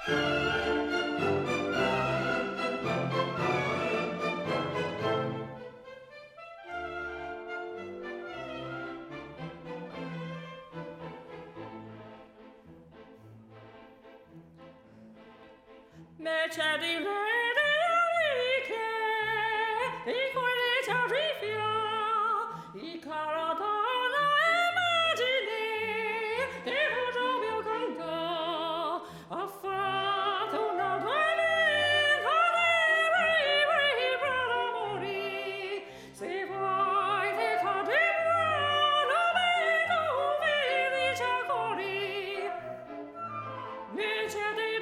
Me c'è di lei che di quelle ci arriva i caro dalla immagine di un mio canto ha fatto una domenica per amori se vuoi ti cade buono vedo felice cori me c'è di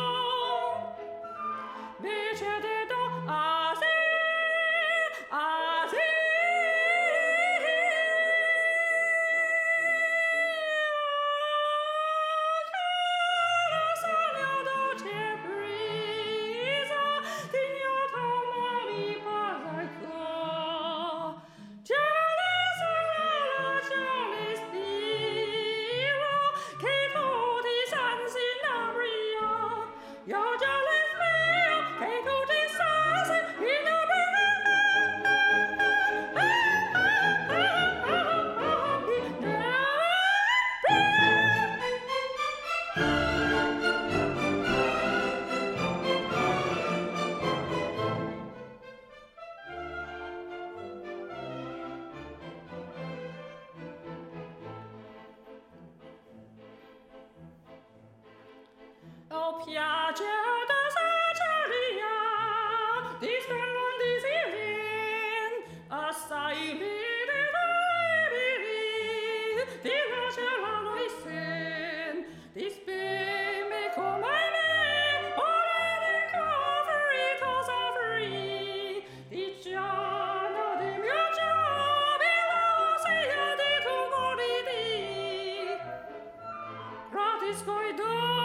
Oh, piace da saceria, di non desirin, assai vide di lasciarlo in sen, di speme come me, ora di coveri cosa free, di giorno di mio giubilo, sia di tu moridi, gradisco i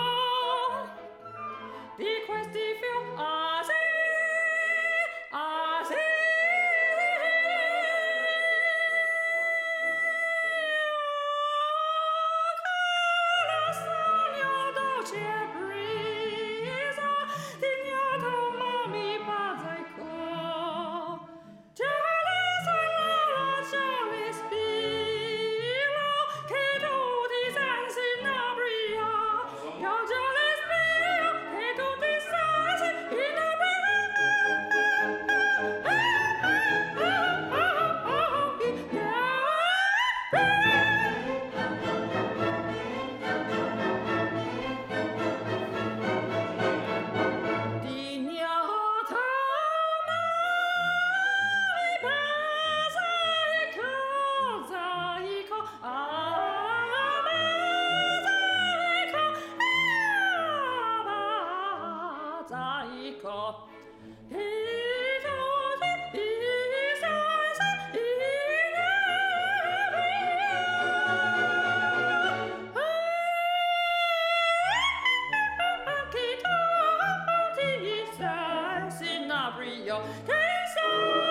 di questi fiumi la sogno dolce brisa dignato mami pazaico già le spiro che tu ti sensi inabria già le spiro che tu ti sensi che